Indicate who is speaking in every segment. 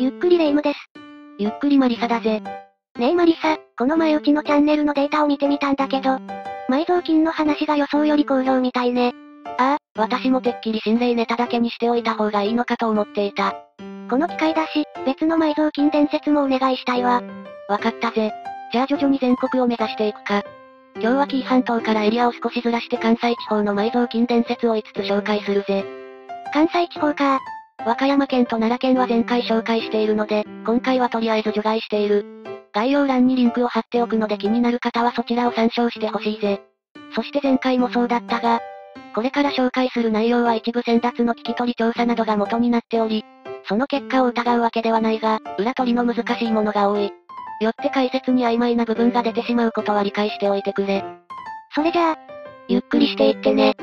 Speaker 1: ゆっくりレ夢ムです。
Speaker 2: ゆっくりマリサだぜ。
Speaker 1: ねえマリサ、この前うちのチャンネルのデータを見てみたんだけど、埋蔵金の話が予想より好評みたいね。
Speaker 2: ああ、私もてっきり心霊ネタだけにしておいた方がいいのかと思っていた。
Speaker 1: この機会だし、別の埋蔵金伝説もお願いしたいわ。
Speaker 2: わかったぜ。じゃあ徐々に全国を目指していくか。今日は紀伊半島からエリアを少しずらして関西地方の埋蔵金伝説を5つ紹介するぜ。
Speaker 1: 関西地方か。
Speaker 2: 和歌山県と奈良県は前回紹介しているので、今回はとりあえず除外している。概要欄にリンクを貼っておくので気になる方はそちらを参照してほしいぜ。そして前回もそうだったが、これから紹介する内容は一部先達の聞き取り調査などが元になっており、その結果を疑うわけではないが、裏取りの難しいものが多い。よって解説に曖昧な部分が出てしまうことは理解しておいてくれ。
Speaker 1: それじゃあ、
Speaker 2: ゆっくりしていってね。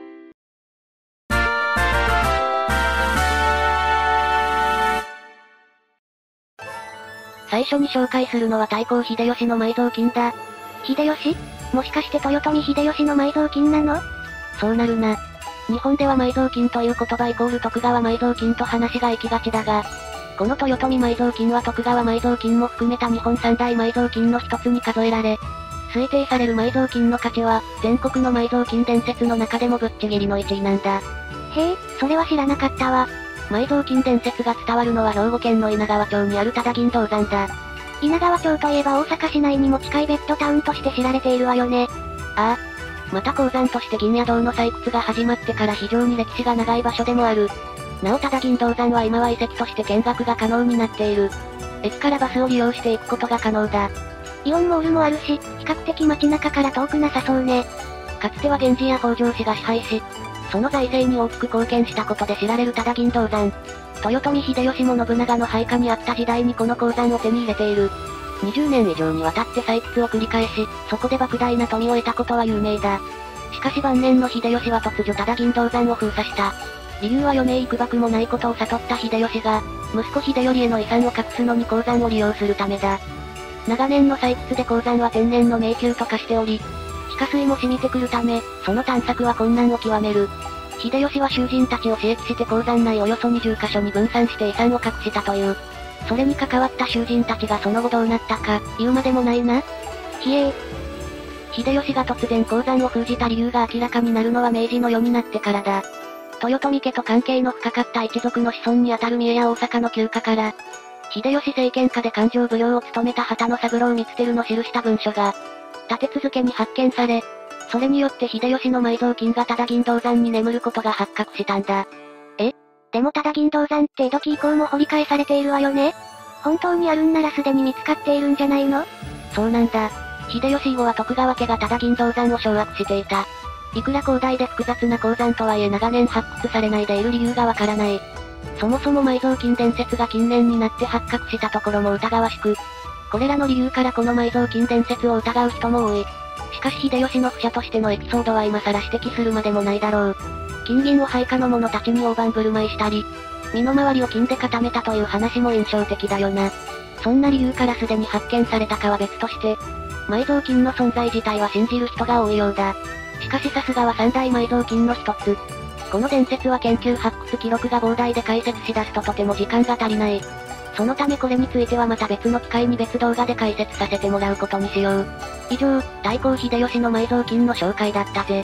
Speaker 2: 最初に紹介するのは太閤秀吉の埋蔵金だ。
Speaker 1: 秀吉？もしかして豊臣秀吉の埋蔵金なの？
Speaker 2: そうなるな。日本では埋蔵金という言葉イコール徳川埋蔵金と話が行きがちだが、この豊臣埋蔵金は徳川埋蔵金も含めた日本三大埋蔵金の一つに数えられ、推定される埋蔵金の価値は、全国の埋蔵金伝説の中でもぶっちぎりの1位なんだ。
Speaker 1: へえ、それは知らなかったわ。
Speaker 2: 埋蔵金伝説が伝わるのは兵庫県の稲川町にある多田銀銅山だ。
Speaker 1: 稲川町といえば大阪市内にも近いベッドタウンとして知られているわよね。
Speaker 2: ああ。また鉱山として銀や銅の採掘が始まってから非常に歴史が長い場所でもある。なお多田銀銅山は今は遺跡として見学が可能になっている。駅からバスを利用していくことが可能だ。
Speaker 1: イオンモールもあるし、比較的街中から遠くなさそうね。
Speaker 2: かつては源氏や北条氏が支配し、その財政に大きく貢献したことで知られる多田銀銅山。豊臣秀吉も信長の配下にあった時代にこの鉱山を手に入れている。20年以上にわたって採掘を繰り返し、そこで莫大な富を得たことは有名だ。しかし晩年の秀吉は突如多田銀銅山を封鎖した。理由は余命いくばくもないことを悟った秀吉が、息子秀頼への遺産を隠すのに鉱山を利用するためだ。長年の採掘で鉱山は天然の迷宮と化しており、地下水も染みてくるため、その探索は困難を極める。秀吉は囚人たちを刺激して鉱山内およそ20カ所に分散して遺産を隠したという。それに関わった囚人たちがその後どうなったか、言うまでもないな。
Speaker 1: ひえー。
Speaker 2: 秀吉が突然鉱山を封じた理由が明らかになるのは明治の世になってからだ。豊臣家と関係の深かった一族の子孫にあたる三重や大阪の旧家から、秀吉政権下で勘定奉行を務めた畑野三郎光輝の記した文書が、立て続けに発見され、それによって秀吉の埋蔵金が多田銀銅山に眠ることが発覚したんだ。
Speaker 1: でも多田銀銅山って江戸期以降も掘り返されているわよね。本当にあるんならすでに見つかっているんじゃないの？
Speaker 2: そうなんだ。秀吉以後は徳川家が多田銀銅山を掌握していた。いくら広大で複雑な鉱山とはいえ長年発掘されないでいる理由がわからない。そもそも埋蔵金伝説が近年になって発覚したところも疑わしく、これらの理由からこの埋蔵金伝説を疑う人も多い。しかし秀吉の不者としてのエピソードは今更指摘するまでもないだろう。金銀を配下の者たちに大盤振る舞いしたり、身の回りを金で固めたという話も印象的だよな。そんな理由からすでに発見されたかは別として、埋蔵金の存在自体は信じる人が多いようだ。しかしさすがは三大埋蔵金の一つ。この伝説は研究発掘記録が膨大で解説し出すととても時間が足りない。そのためこれについてはまた別の機会に別動画で解説させてもらうことにしよう。以上、太閤秀吉の埋蔵金の紹介だったぜ。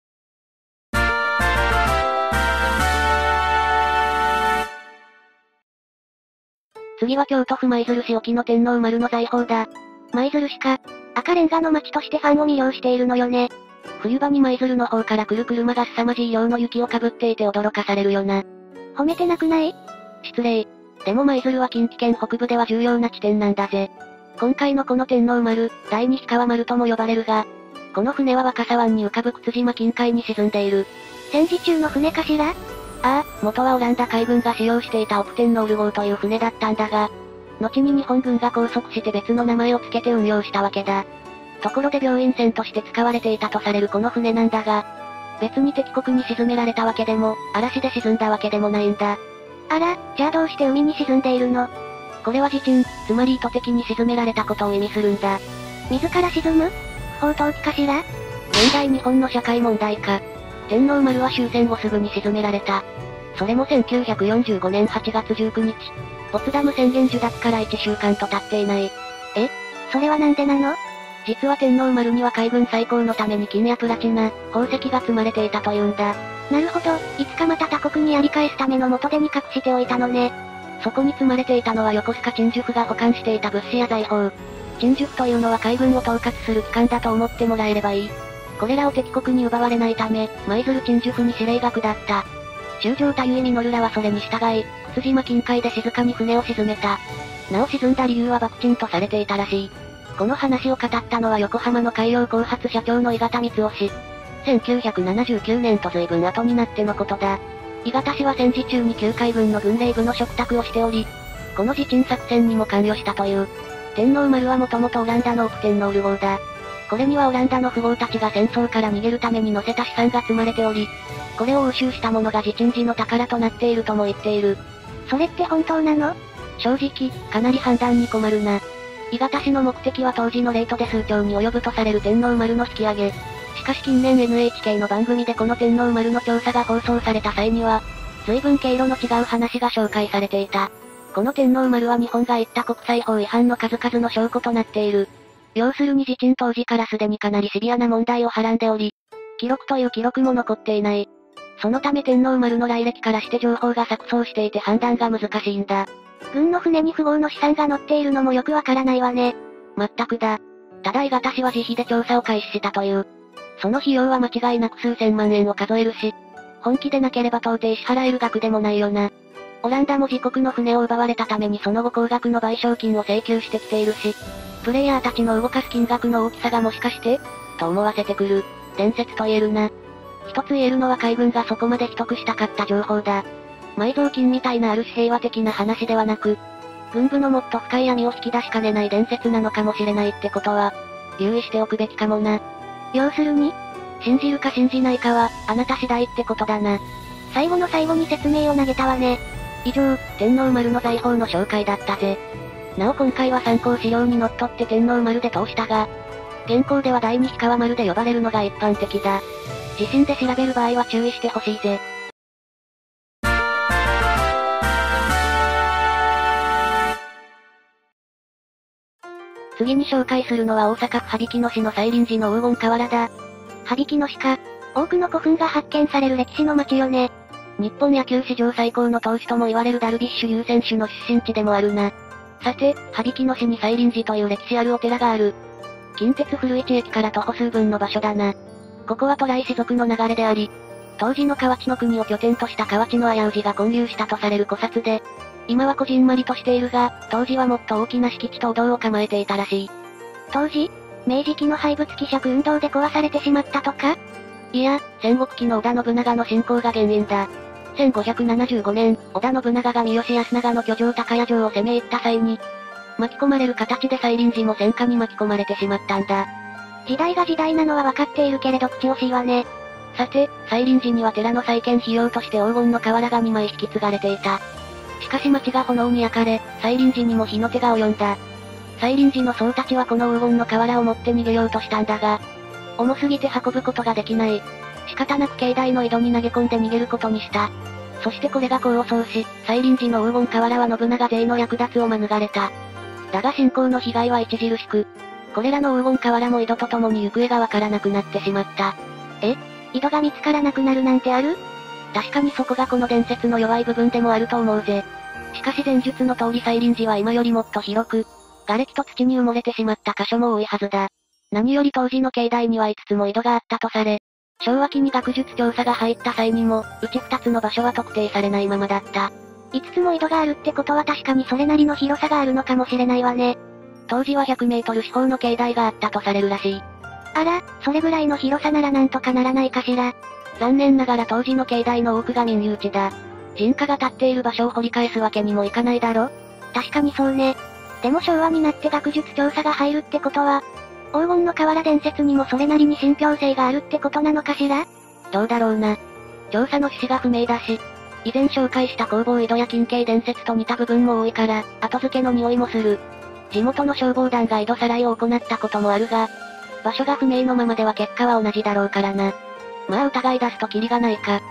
Speaker 2: 次は京都府舞鶴市沖の天皇丸の財宝だ。
Speaker 1: 舞鶴市か。赤レンガの街としてファンを魅了しているのよね。
Speaker 2: 冬場に舞鶴の方から来る車が凄まじい量の雪をかぶっていて驚かされるよな。
Speaker 1: 褒めてなくない？
Speaker 2: 失礼。でも舞鶴は近畿圏北部では重要な地点なんだぜ。今回のこの天皇丸、第二氷川丸とも呼ばれるが、この船は若狭湾に浮かぶ沓島近海に沈んでいる。
Speaker 1: 戦時中の船かしら？
Speaker 2: ああ、元はオランダ海軍が使用していたオプテンノール号という船だったんだが、後に日本軍が拘束して別の名前を付けて運用したわけだ。ところで病院船として使われていたとされるこの船なんだが、別に敵国に沈められたわけでも、嵐で沈んだわけでもないんだ。
Speaker 1: あら、じゃあどうして海に沈んでいるの？
Speaker 2: これは自沈、つまり意図的に沈められたことを意味するんだ。
Speaker 1: 自ら沈む？不法投棄かしら？
Speaker 2: 現代日本の社会問題か。天皇丸は終戦後すぐに沈められた。 それも1945年8月19日。ポツダム宣言受諾から1週間と経っていない。
Speaker 1: それはなんでなの？
Speaker 2: 実は天皇丸には海軍再興のために金やプラチナ、宝石が積まれていたというんだ。
Speaker 1: なるほど、いつかまた他国にやり返すための元手に隠しておいたのね。
Speaker 2: そこに積まれていたのは横須賀鎮守府が保管していた物資や財宝。鎮守府というのは海軍を統括する機関だと思ってもらえればいい。これらを敵国に奪われないため、舞鶴鎮守府に指令が下った。中将田由実らはそれに従い、津島近海で静かに船を沈めた。なお沈んだ理由は爆沈とされていたらしい。この話を語ったのは横浜の海洋後発社長の井形光雄氏。1979年と随分後になってのことだ。井形氏は戦時中に旧海軍の軍令部の嘱託をしており、この自沈作戦にも関与したという。天皇丸はもともとオランダの奥天皇ル号だ。これにはオランダの富豪たちが戦争から逃げるために載せた資産が積まれており、これを押収したものが自沈時の宝となっているとも言っている。
Speaker 1: それって本当なの？
Speaker 2: 正直、かなり判断に困るな。井形氏の目的は当時のレートで数兆に及ぶとされる天皇丸の引き上げ。しかし近年 NHK の番組でこの天皇丸の調査が放送された際には、随分経路の違う話が紹介されていた。この天皇丸は日本が言った国際法違反の数々の証拠となっている。要するに自沈当時からすでにかなりシビアな問題をはらんでおり、記録という記録も残っていない。そのため天皇丸の来歴からして情報が錯綜していて判断が難しいんだ。
Speaker 1: 軍の船に富豪の資産が載っているのもよくわからないわね。
Speaker 2: まったくだ。ただ井形氏は自費で調査を開始したという。その費用は間違いなく数千万円を数えるし、本気でなければ到底支払える額でもないよな。オランダも自国の船を奪われたためにその後高額の賠償金を請求してきているし、プレイヤーたちの動かす金額の大きさがもしかしてと思わせてくる。伝説と言えるな。一つ言えるのは海軍がそこまで秘匿したかった情報だ。埋蔵金みたいなある種平和的な話ではなく、軍部のもっと深い闇を引き出しかねない伝説なのかもしれないってことは、留意しておくべきかもな。
Speaker 1: 要するに、
Speaker 2: 信じるか信じないかは、あなた次第ってことだな。
Speaker 1: 最後の最後に説明を投げたわね。
Speaker 2: 以上、天皇丸の財宝の紹介だったぜ。なお今回は参考資料にのっとって天皇丸で通したが、現行では第二氷川丸で呼ばれるのが一般的だ。自身で調べる場合は注意してほしいぜ。次に紹介するのは大阪府羽曳野市の西林寺の黄金瓦だ。
Speaker 1: 羽曳野市か。多くの古墳が発見される歴史の街よね。
Speaker 2: 日本野球史上最高の投手とも言われるダルビッシュ有選手の出身地でもあるな。さて、羽曳野市に西林寺という歴史あるお寺がある。近鉄古市駅から徒歩数分の場所だな。ここは渡来氏族の流れであり、当時の河内の国を拠点とした河内の危う氏が建立したとされる古刹で、今はこじんまりとしているが、当時はもっと大きな敷地とお堂を構えていたらしい。
Speaker 1: 当時、明治期の廃仏希釈運動で壊されてしまったとか？
Speaker 2: いや、戦国期の織田信長の侵攻が原因だ。1575年、織田信長が三好安長の居城高谷城を攻め入った際に、巻き込まれる形で西林寺も戦火に巻き込まれてしまったんだ。
Speaker 1: 時代が時代なのは分かっているけれど口惜しいわね。
Speaker 2: さて、西林寺には寺の再建費用として黄金の瓦が2枚引き継がれていた。しかし町が炎に焼かれ、西林寺にも火の手が及んだ。西林寺の僧たちはこの黄金の瓦を持って逃げようとしたんだが、重すぎて運ぶことができない。仕方なく境内の井戸に投げ込んで逃げることにした。そしてこれが功を奏し、西林寺の黄金瓦は信長勢の略奪を免れた。だが侵攻の被害は著しく、これらの黄金瓦も井戸とともに行方がわからなくなってしまった。
Speaker 1: 井戸が見つからなくなるなんてある？
Speaker 2: 確かにそこがこの伝説の弱い部分でもあると思うぜ。しかし前述の通り西林寺は今よりもっと広く、瓦礫と土に埋もれてしまった箇所も多いはずだ。何より当時の境内には5つも井戸があったとされ、昭和期に学術調査が入った際にも、うち2つの場所は特定されないままだった。
Speaker 1: 5つも井戸があるってことは確かにそれなりの広さがあるのかもしれないわね。
Speaker 2: 当時は100メートル四方の境内があったとされるらしい。
Speaker 1: あら、それぐらいの広さならなんとかならないかしら。
Speaker 2: 残念ながら当時の境内の多くが民有地だ。人家が建っている場所を掘り返すわけにもいかないだろ？
Speaker 1: 確かにそうね。でも昭和になって学術調査が入るってことは、黄金の瓦伝説にもそれなりに信憑性があるってことなのかしら？
Speaker 2: どうだろうな。調査の趣旨が不明だし、以前紹介した工房井戸や近景伝説と似た部分も多いから、後付けの匂いもする。地元の消防団が井戸さらいを行ったこともあるが、場所が不明のままでは結果は同じだろうからな。まあ疑い出すとキリがないか。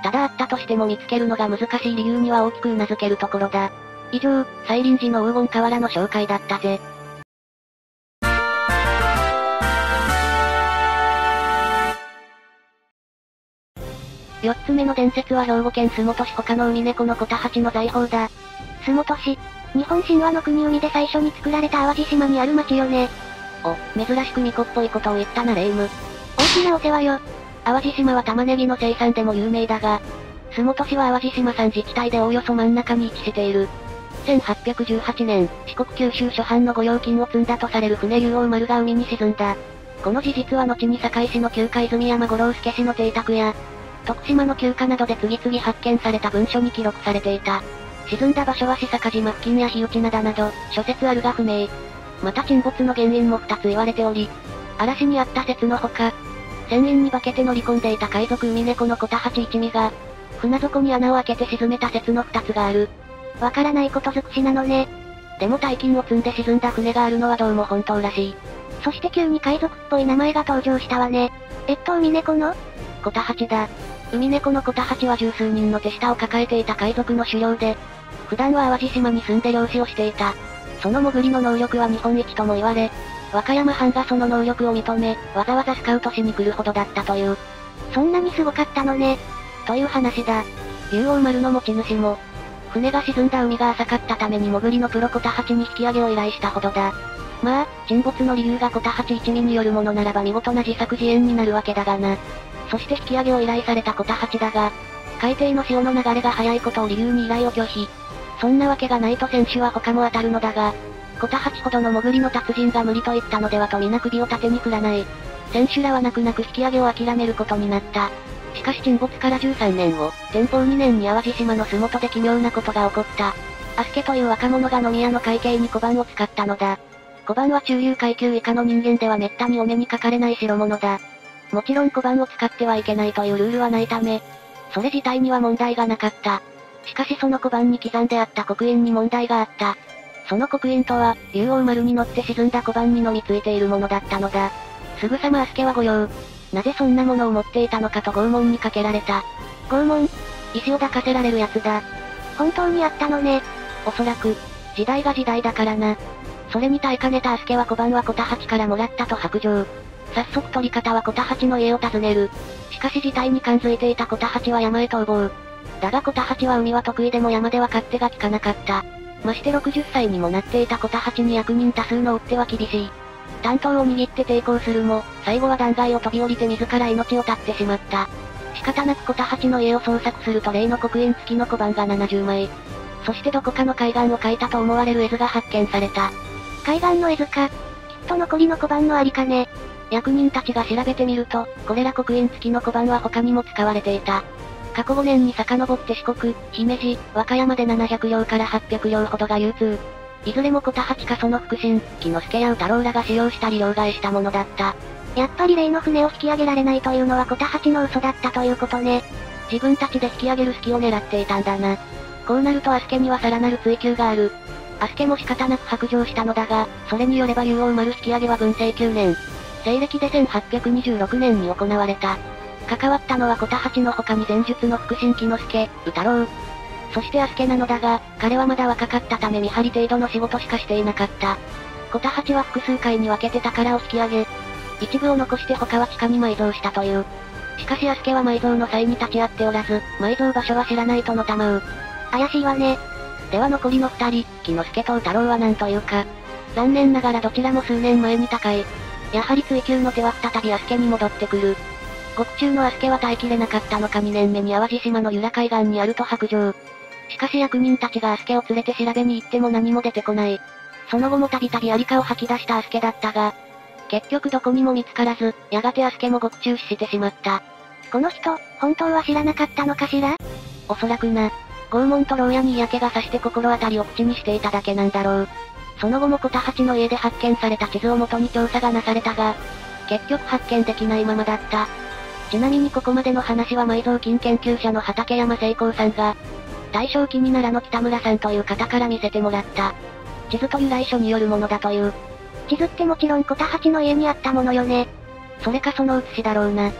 Speaker 2: ただあったとしても見つけるのが難しい理由には大きく頷けるところだ。以上、西林寺の黄金瓦の紹介だったぜ。4つ目の伝説は兵庫県洲本市他の海猫のコタハチの財宝だ。
Speaker 1: 洲本市。日本神話の国海で最初に作られた淡路島にある町よね。
Speaker 2: お、珍しく巫女っぽいことを言ったなレイム。
Speaker 1: 大きなお世話よ。
Speaker 2: 淡路島は玉ねぎの生産でも有名だが、洲本市は淡路島産自治体でおおよそ真ん中に位置している。1818年、四国九州初版の御用金を積んだとされる船竜王丸が海に沈んだ。この事実は後に堺市の旧家泉山五郎助氏の邸宅や、徳島の旧家などで次々発見された文書に記録されていた。沈んだ場所は志坂島付近や日内灘など、諸説あるが不明。また沈没の原因も2つ言われており、嵐にあった説のほか、船員に化けて乗り込んでいた海賊海猫のコタハチ一味が、船底に穴を開けて沈めた説の2つがある。
Speaker 1: わからないこと尽くしなのね。
Speaker 2: でも大金を積んで沈んだ船があるのはどうも本当らしい。
Speaker 1: そして急に海賊っぽい名前が登場したわね。海猫の
Speaker 2: コタハチだ。海猫のコタハチは十数人の手下を抱えていた海賊の首領で、普段は淡路島に住んで漁師をしていた。その潜りの能力は日本一とも言われ、和歌山藩がその能力を認め、わざわざスカウトしに来るほどだったという。
Speaker 1: そんなにすごかったのね。
Speaker 2: という話だ。竜王丸の持ち主も、船が沈んだ海が浅かったために潜りのプロコタハチに引き上げを依頼したほどだ。まあ、沈没の理由がコタハチ一味によるものならば見事な自作自演になるわけだがな。そして引き上げを依頼されたコタハチだが、海底の潮の流れが速いことを理由に依頼を拒否。そんなわけがないと選手は他も当たるのだが、コタハチほどの潜りの達人が無理と言ったのではと皆首を縦に振らない。選手らは泣く泣く引き上げを諦めることになった。しかし沈没から13年後、天保2年に淡路島の洲本で奇妙なことが起こった。アスケという若者が飲み屋の会計に小判を使ったのだ。小判は中流階級以下の人間では滅多にお目にかかれない代物だ。もちろん小判を使ってはいけないというルールはないため、それ自体には問題がなかった。しかしその小判に刻んであった刻印に問題があった。その刻印とは、竜王丸に乗って沈んだ小判にのみついているものだったのだ。すぐさまアスケは御用。なぜそんなものを持っていたのかと拷問にかけられた。
Speaker 1: 拷問？
Speaker 2: 石を抱かせられるやつだ。
Speaker 1: 本当にあったのね。
Speaker 2: おそらく、時代が時代だからな。それに耐えかねたアスケは小判はコタハチからもらったと白状。早速取り方はコタハチの家を訪ねる。しかし事態に感づいていたコタハチは山へ逃亡。だがコタハチは海は得意でも山では勝手が利かなかった。まして60歳にもなっていたコタハチに役人多数の追っ手は厳しい。担当を握って抵抗するも、最後は断崖を飛び降りて自ら命を絶ってしまった。仕方なくコタハチの家を捜索すると例の刻印付きの小判が70枚。そしてどこかの海岸を描いたと思われる絵図が発見された。
Speaker 1: 海岸の絵図か。きっと残りの小判のありかね。
Speaker 2: 役人たちが調べてみると、これら刻印付きの小判は他にも使われていた。過去5年に遡って四国、姫路、和歌山で700両から800両ほどが流通。いずれもコタハチかその腹心、木之助や宇太郎らが使用したり両替したものだった。
Speaker 1: やっぱり例の船を引き上げられないというのはコタハチの嘘だったということね。
Speaker 2: 自分たちで引き上げる隙を狙っていたんだな。こうなるとアスケにはさらなる追及がある。アスケも仕方なく白状したのだが、それによれば竜王丸引き上げは文政9年。西暦で1826年に行われた。関わったのはコタハチの他に前述の腹心木之助、宇太郎。そしてアスケなのだが、彼はまだ若かったため見張り程度の仕事しかしていなかった。コタハチは複数回に分けて宝を引き上げ、一部を残して他は地下に埋蔵したという。しかしアスケは埋蔵の際に立ち会っておらず、埋蔵場所は知らないとのたまう。
Speaker 1: 怪しいわね。
Speaker 2: では残りの二人、木之助と宇太郎は何というか。残念ながらどちらも数年前に他界。やはり追求の手は再びアスケに戻ってくる。獄中のアスケは耐えきれなかったのか2年目に淡路島の由良海岸にあると白状。しかし役人たちがアスケを連れて調べに行っても何も出てこない。その後もたびたびありかを吐き出したアスケだったが、結局どこにも見つからず、やがてアスケも獄中死してしまった。
Speaker 1: この人、本当は知らなかったのかしら？
Speaker 2: おそらくな。拷問と牢屋に嫌気がさして心当たりを口にしていただけなんだろう。その後もコタハチの家で発見された地図を元に調査がなされたが、結局発見できないままだった。ちなみにここまでの話は埋蔵金研究者の畠山聖光さんが、大正期に奈良の北村さんという方から見せてもらった。地図と由来書によるものだという。
Speaker 1: 地図ってもちろんコタハチの家にあったものよね。
Speaker 2: それかその写しだろうな。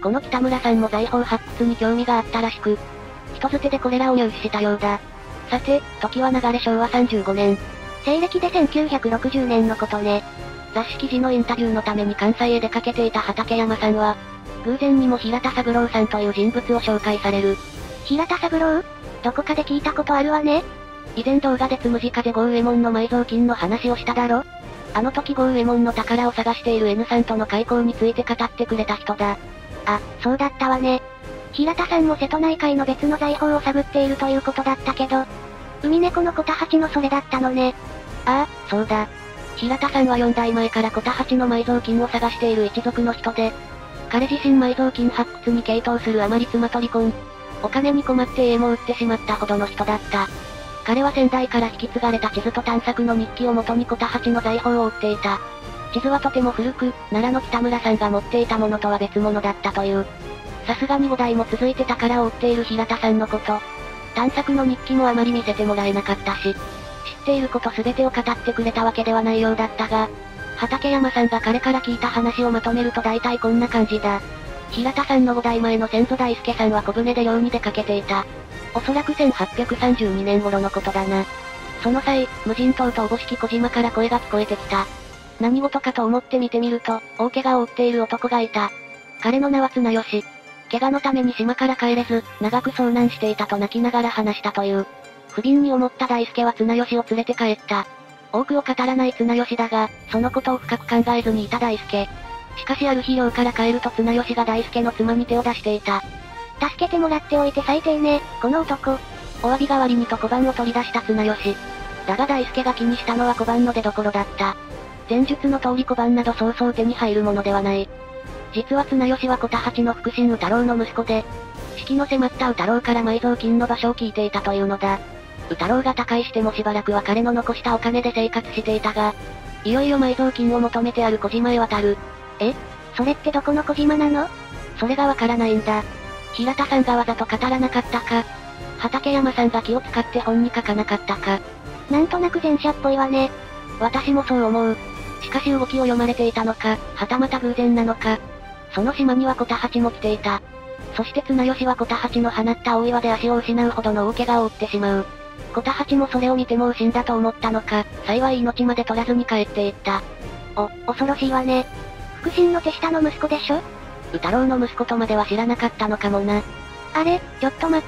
Speaker 2: この北村さんも財宝発掘に興味があったらしく、人づてでこれらを入手したようだ。さて、時は流れ昭和35年。
Speaker 1: 西暦で1960年のことね。
Speaker 2: 雑誌記事のインタビューのために関西へ出かけていた畠山さんは、偶然にも平田三郎さんという人物を紹介される。
Speaker 1: 平田三郎？どこかで聞いたことあるわね。
Speaker 2: 以前動画でつむじ風郷右衛門の埋蔵金の話をしただろ？あの時郷右衛門の宝を探している N さんとの開口について語ってくれた人だ。
Speaker 1: あ、そうだったわね。平田さんも瀬戸内海の別の財宝を探っているということだったけど、海猫のコタハチのそれだったのね。
Speaker 2: ああ、そうだ。平田さんは4代前からコタハチの埋蔵金を探している一族の人で、彼自身埋蔵金発掘に傾倒するあまり妻と離婚。お金に困って家も売ってしまったほどの人だった。彼は先代から引き継がれた地図と探索の日記を元にコタハチの財宝を追っていた。地図はとても古く、奈良の北村さんが持っていたものとは別物だったという。さすがに5代も続いて宝を追っている平田さんのこと。探索の日記もあまり見せてもらえなかったし、知っていること全てを語ってくれたわけではないようだったが、畠山さんが彼から聞いた話をまとめると大体こんな感じだ。平田さんの5代前の先祖大輔さんは小舟で漁に出かけていた。おそらく1832年頃のことだな。その際、無人島とおぼしき小島から声が聞こえてきた。何事かと思って見てみると、大怪我を負っている男がいた。彼の名は綱吉。怪我のために島から帰れず、長く遭難していたと泣きながら話したという。不憫に思った大輔は綱吉を連れて帰った。多くを語らない綱吉だが、そのことを深く考えずにいた大輔。しかしある日漁から帰ると綱吉が大輔の妻に手を出していた。
Speaker 1: 助けてもらっておいて最低ね、この男。
Speaker 2: お詫び代わりにと小判を取り出した綱吉。だが大輔が気にしたのは小判の出所だった。前述の通り小判などそうそう手に入るものではない。実は綱吉はコタハチの腹心宇太郎の息子で、死期の迫った宇太郎から埋蔵金の場所を聞いていたというのだ。宇太郎が他界してもしばらくは彼の残したお金で生活していたが、いよいよ埋蔵金を求めてある小島へ渡る。
Speaker 1: それってどこの小島なの？
Speaker 2: それがわからないんだ。平田さんがわざと語らなかったか、畠山さんが気を使って本に書かなかったか。
Speaker 1: なんとなく前者っぽいわね。
Speaker 2: 私もそう思う。しかし動きを読まれていたのか、はたまた偶然なのか。その島にはコタハチも来ていた。そして綱吉はコタハチの放った大岩で足を失うほどの大怪我を負ってしまう。コタハチもそれを見てもう死んだと思ったのか、幸い命まで取らずに帰っていった。
Speaker 1: 恐ろしいわね。腹心の手下の息子でしょ？
Speaker 2: 宇太郎の息子とまでは知らなかったのかもな。
Speaker 1: あれ、ちょっと待って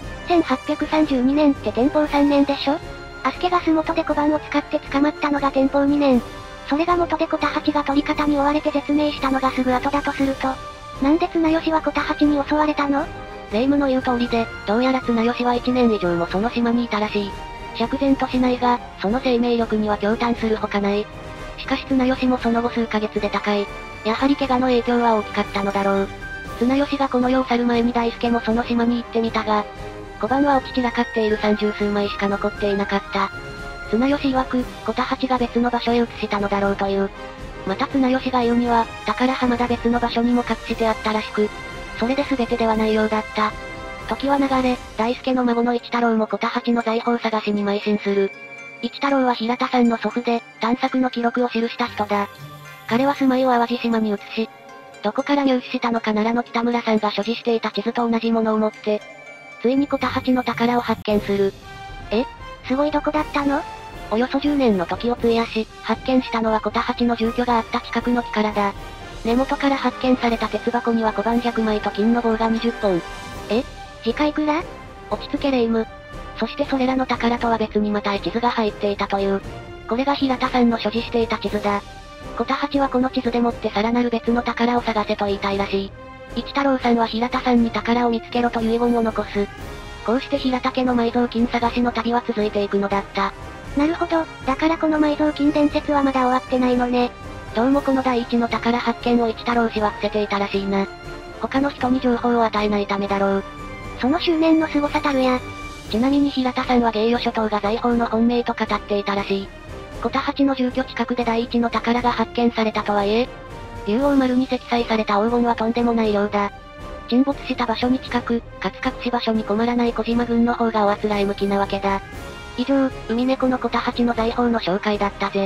Speaker 1: 。1832年って天保3年でしょ？アスケが洲本で小判を使って捕まったのが天保2年。それが元でコタハチが取り方に追われて絶命したのがすぐ後だとすると、なんで綱吉はコタハチに襲われたの？
Speaker 2: 霊夢の言う通りで、どうやら綱吉は1年以上もその島にいたらしい。釈然としないが、その生命力には驚嘆するほかない。しかし綱吉もその後数ヶ月で他界。やはり怪我の影響は大きかったのだろう。綱吉がこの世を去る前に大輔もその島に行ってみたが、小判は落ち散らかっている30数枚しか残っていなかった。綱吉曰く、コタハチが別の場所へ移したのだろうという。また綱吉が言うには、宝はまだ別の場所にも隠してあったらしく、それで全てではないようだった。時は流れ、大輔の孫の一太郎もコタハチの財宝探しに邁進する。一太郎は平田さんの祖父で、探索の記録を記した人だ。彼は住まいを淡路島に移し、どこから入手したのか奈良の北村さんが所持していた地図と同じものを持って、ついにコタハチの宝を発見する。
Speaker 1: すごいどこだったの？
Speaker 2: およそ10年の時を費やし、発見したのはコタハチの住居があった近くの木からだ。根元から発見された鉄箱には小判100枚と金の棒が20本。
Speaker 1: 次回くら？
Speaker 2: 落ち着け霊夢。そしてそれらの宝とは別にまた絵地図が入っていたという。これが平田さんの所持していた地図だ。コタハチはこの地図でもってさらなる別の宝を探せと言いたいらしい。一太郎さんは平田さんに宝を見つけろと遺言を残す。こうして平田家の埋蔵金探しの旅は続いていくのだった。
Speaker 1: なるほど、だからこの埋蔵金伝説はまだ終わってないのね。
Speaker 2: どうもこの第一の宝発見を一太郎氏は伏せていたらしいな。他の人に情報を与えないためだろう。
Speaker 1: その執念の凄さたるや。
Speaker 2: ちなみに平田さんは芸予諸島が財宝の本命と語っていたらしい。コタハチの住居近くで第一の宝が発見されたとはいえ、竜王丸に積載された黄金はとんでもないようだ。沈没した場所に近く、かつ隠し場所に困らない小島軍の方がおあつらい向きなわけだ。以上、海猫のコタハチの財宝の紹介だったぜ。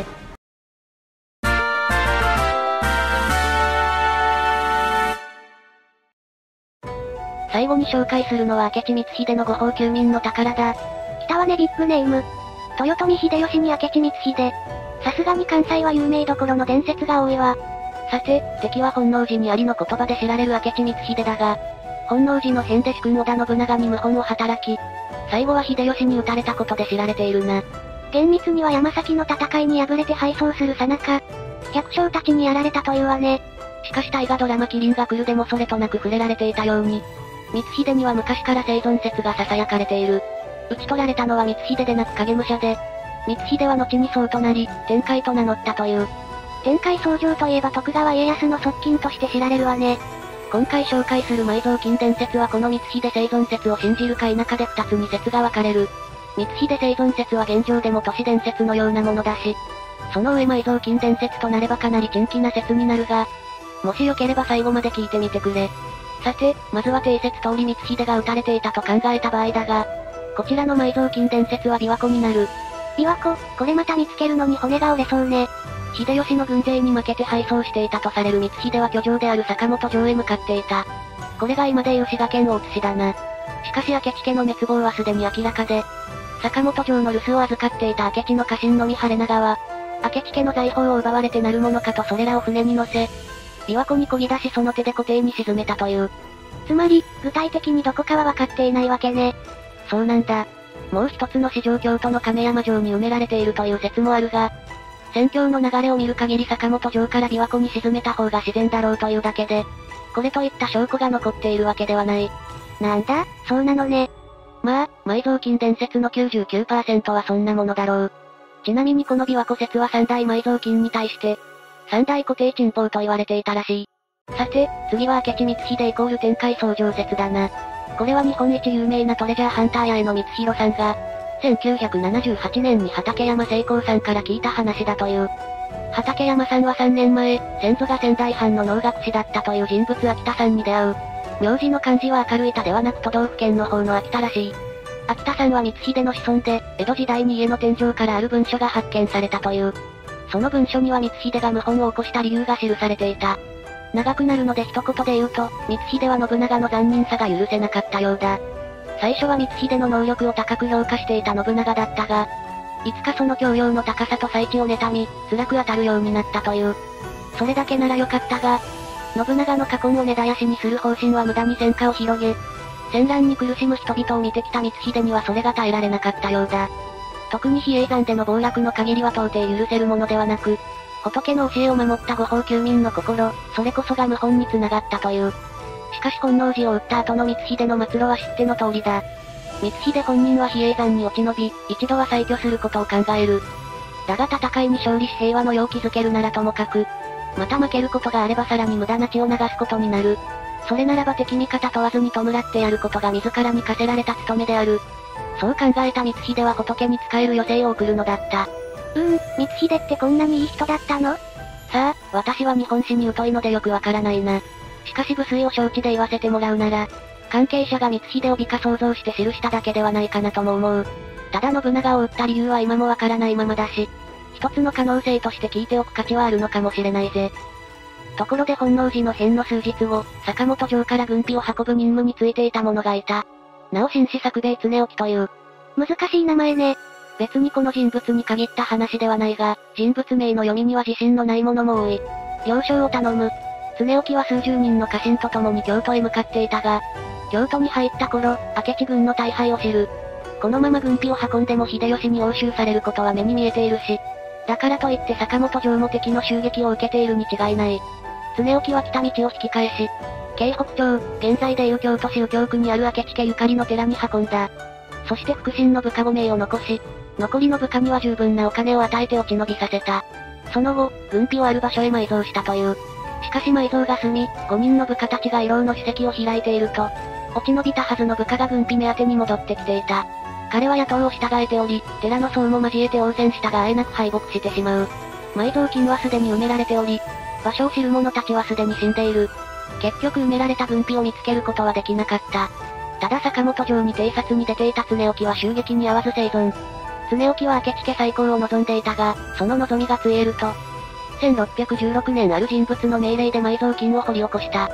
Speaker 2: 最後に紹介するのは明智光秀の呉宝休眠の宝だ。
Speaker 1: 来たわねビッグネーム。豊臣秀吉に明智光秀。さすがに関西は有名どころの伝説が多いわ。
Speaker 2: さて、敵は本能寺にありの言葉で知られる明智光秀だが、本能寺の変で主君織田信長に謀反を働き、最後は秀吉に討たれたことで知られているな。
Speaker 1: 厳密には山崎の戦いに敗れて敗走するさなか、百姓たちにやられたというわね。
Speaker 2: しかし大河ドラマ麒麟が来るでもそれとなく触れられていたように、光秀には昔から生存説が囁かれている。討ち取られたのは光秀でなく影武者で、光秀は後に僧となり、天海と名乗ったという。
Speaker 1: 天海僧正といえば徳川家康の側近として知られるわね。
Speaker 2: 今回紹介する埋蔵金伝説はこの光秀生存説を信じるか否かで2つに説が分かれる。光秀生存説は現状でも都市伝説のようなものだし、その上埋蔵金伝説となればかなり珍奇な説になるが、もしよければ最後まで聞いてみてくれ。さて、まずは定説通り光秀が撃たれていたと考えた場合だが、こちらの埋蔵金伝説は琵琶湖になる。
Speaker 1: 琵琶湖、これまた見つけるのに骨が折れそうね。
Speaker 2: 秀吉の軍勢に負けて敗走していたとされる光秀は居城である坂本城へ向かっていた。これが今でいう滋賀県大津市だな。しかし明智家の滅亡はすでに明らかで、坂本城の留守を預かっていた明智の家臣のみ晴長は、明智家の財宝を奪われてなるものかとそれらを船に乗せ、琵琶湖に漕ぎ出しその手で湖底に沈めたという。
Speaker 1: つまり、具体的にどこかは分かっていないわけね。
Speaker 2: そうなんだ。もう一つの史上京都の亀山城に埋められているという説もあるが、戦況の流れを見る限り坂本城から琵琶湖に沈めた方が自然だろうというだけで、これといった証拠が残っているわけではない。
Speaker 1: なんだ、そうなのね。
Speaker 2: まあ、埋蔵金伝説の 99% はそんなものだろう。ちなみにこの琵琶湖説は三大埋蔵金に対して、三大固定珍宝と言われていたらしい。さて、次は明智光秀イコール天海僧正説だな。これは日本一有名なトレジャーハンター屋への光弘さんが、1978年に畠山成功さんから聞いた話だという。畠山さんは3年前、先祖が仙台藩の能楽師だったという人物秋田さんに出会う。名字の漢字は明るい田ではなく都道府県の方の秋田らしい。秋田さんは光秀の子孫で、江戸時代に家の天井からある文書が発見されたという。その文書には光秀が謀反を起こした理由が記されていた。長くなるので一言で言うと、光秀は信長の残忍さが許せなかったようだ。最初は光秀の能力を高く評価していた信長だったが、いつかその教養の高さと才知を妬み、辛く当たるようになったという。それだけならよかったが、信長の家根を根絶やしにする方針は無駄に戦火を広げ、戦乱に苦しむ人々を見てきた光秀にはそれが耐えられなかったようだ。特に比叡山での暴落の限りは到底許せるものではなく、仏の教えを守った呉宝休眠の心、それこそが謀反に繋がったという。しかし本能寺を撃った後の光秀の末路は知っての通りだ。光秀本人は比叡山に落ち延び、一度は再居することを考える。だが戦いに勝利し平和の世を築けるならともかく、また負けることがあればさらに無駄な血を流すことになる。それならば敵味方問わずに弔ってやることが自らに課せられた務めである。そう考えた光秀は仏に仕える余生を送るのだった。
Speaker 1: 光秀ってこんなにいい人だったの？
Speaker 2: さあ、私は日本史に疎いのでよくわからないな。しかし無粋を承知で言わせてもらうなら、関係者が光秀を美化想像して記しただけではないかなとも思う。ただ信長を撃った理由は今もわからないままだし、一つの可能性として聞いておく価値はあるのかもしれないぜ。ところで本能寺の変の数日後、坂本城から軍費を運ぶ任務についていた者がいた。なお紳士作兵衛常興という。
Speaker 1: 難しい名前ね。
Speaker 2: 別にこの人物に限った話ではないが、人物名の読みには自信のない者も多い。了承を頼む。常興は数十人の家臣と共に京都へ向かっていたが、京都に入った頃、明智軍の大敗を知る。このまま軍費を運んでも秀吉に押収されることは目に見えているし、だからといって坂本城も敵の襲撃を受けているに違いない。常興は来た道を引き返し、京北町、現在でいう京都市右京区にある明智家ゆかりの寺に運んだ。そして腹心の部下5名を残し、残りの部下には十分なお金を与えて落ち延びさせた。その後、軍費をある場所へ埋蔵したという。しかし埋蔵が済み、5人の部下たちが慰労の史跡を開いていると、落ち延びたはずの部下が軍費目当てに戻ってきていた。彼は野党を従えており、寺の僧も交えて応戦したがあえなく敗北してしまう。埋蔵金はすでに埋められており、場所を知る者たちはすでに死んでいる。結局埋められた軍費を見つけることはできなかった。ただ坂本城に偵察に出ていた常興は襲撃に遭わず生存。常興は明智家再興を望んでいたが、その望みがついえると、1616年ある人物の命令で埋蔵金を掘り起こした。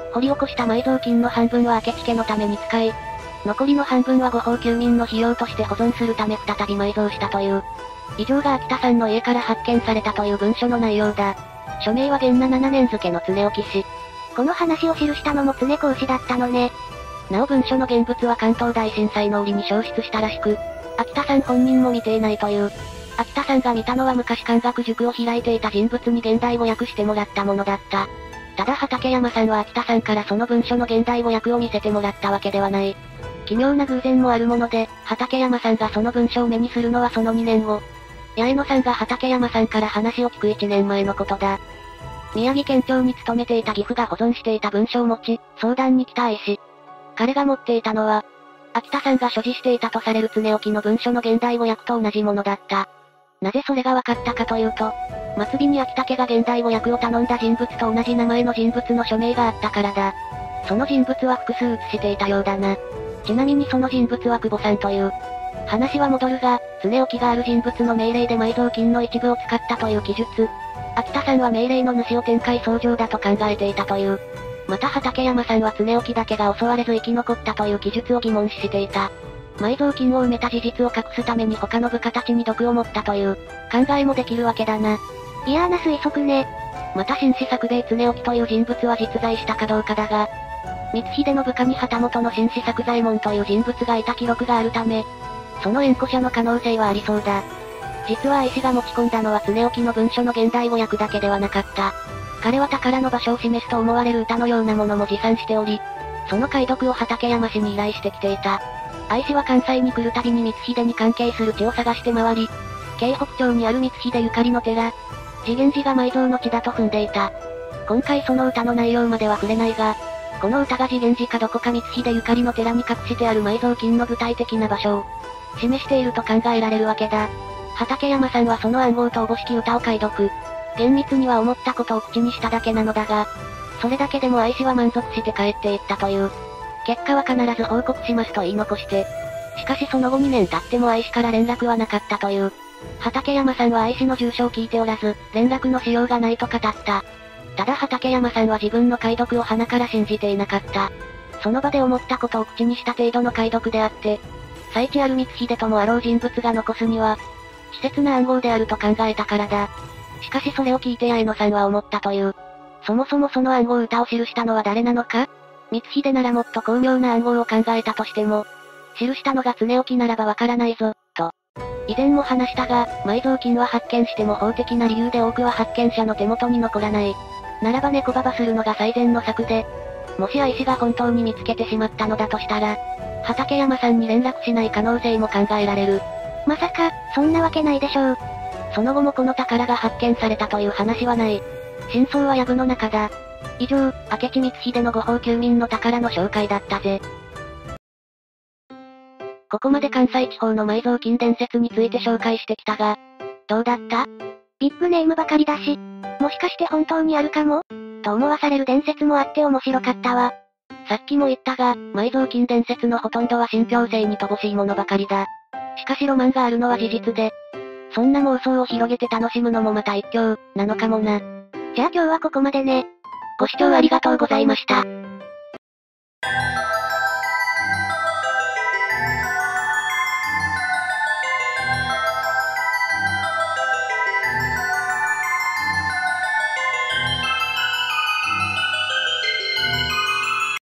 Speaker 2: 掘り起こした埋蔵金の半分は明智家のために使い、残りの半分は後方休眠の費用として保存するため再び埋蔵したという。以上が秋田さんの家から発見されたという文書の内容だ。署名は元7 7年付の常置氏。
Speaker 1: この話を記したのも常公氏だったのね。
Speaker 2: なお文書の現物は関東大震災の折に消失したらしく、秋田さん本人も見ていないという。秋田さんが見たのは昔漢学塾を開いていた人物に現代語訳してもらったものだった。ただ畠山さんは秋田さんからその文書の現代語訳を見せてもらったわけではない。奇妙な偶然もあるもので、畠山さんがその文書を目にするのはその2年後。八重野さんが畠山さんから話を聞く1年前のことだ。宮城県庁に勤めていた義父が保存していた文書を持ち、相談に来た愛氏。彼が持っていたのは、秋田さんが所持していたとされる常置の文書の現代語訳と同じものだった。なぜそれが分かったかというと、末尾に秋田家が現代語訳を頼んだ人物と同じ名前の人物の署名があったからだ。その人物は複数写していたようだな。ちなみにその人物は久保さんという。話は戻るが、常置がある人物の命令で埋蔵金の一部を使ったという記述。秋田さんは命令の主を天海僧正だと考えていたという。また畠山さんは常置だけが襲われず生き残ったという記述を疑問視していた。埋蔵金を埋めた事実を隠すために他の部下たちに毒を持ったという考えもできるわけだな。
Speaker 1: 嫌な推測ね。
Speaker 2: また新氏作兵衛常置という人物は実在したかどうかだが、光秀の部下に旗本の新氏作左衛門という人物がいた記録があるため、その縁故者の可能性はありそうだ。実は愛氏が持ち込んだのは常置の文書の現代語訳だけではなかった。彼は宝の場所を示すと思われる歌のようなものも持参しており、その解読を畠山氏に依頼してきていた。愛氏は関西に来るたびに光秀に関係する地を探して回り、京北町にある光秀ゆかりの寺、次元寺が埋蔵の地だと踏んでいた。今回その歌の内容までは触れないが、この歌が次元寺かどこか光秀ゆかりの寺に隠してある埋蔵金の具体的な場所を示していると考えられるわけだ。畠山さんはその暗号とおぼしき歌を解読。厳密には思ったことを口にしただけなのだが、それだけでも愛氏は満足して帰っていったという。結果は必ず報告しますと言い残して。しかしその後2年経っても愛氏から連絡はなかったという。畠山さんは愛氏の住所を聞いておらず、連絡のしようがないと語った。ただ畠山さんは自分の解読を鼻から信じていなかった。その場で思ったことを口にした程度の解読であって、最地ある光秀ともあろう人物が残すには、稚拙な暗号であると考えたからだ。しかしそれを聞いて八重野さんは思ったという。そもそもその暗号歌を記したのは誰なのか？光秀ならもっと巧妙な暗号を考えたとしても、記したのが常置ならばわからないぞ、と。以前も話したが、埋蔵金は発見しても法的な理由で多くは発見者の手元に残らない。ならば猫ババするのが最善の策で、もし愛氏が本当に見つけてしまったのだとしたら、畠山さんに連絡しない可能性も考えられる。
Speaker 1: まさか、そんなわけないでしょう。
Speaker 2: その後もこの宝が発見されたという話はない。真相は藪の中だ。以上、明智光秀の後方休眠の宝の紹介だったぜ。ここまで関西地方の埋蔵金伝説について紹介してきたが、どうだった？
Speaker 1: ビッグネームばかりだし、もしかして本当にあるかも？と思わされる伝説もあって面白かったわ。
Speaker 2: さっきも言ったが、埋蔵金伝説のほとんどは信憑性に乏しいものばかりだ。しかしロマンがあるのは事実で、そんな妄想を広げて楽しむのもまた一興、なのかもな。
Speaker 1: じゃあ今日はここまでね。
Speaker 2: ご視聴ありがとうございました。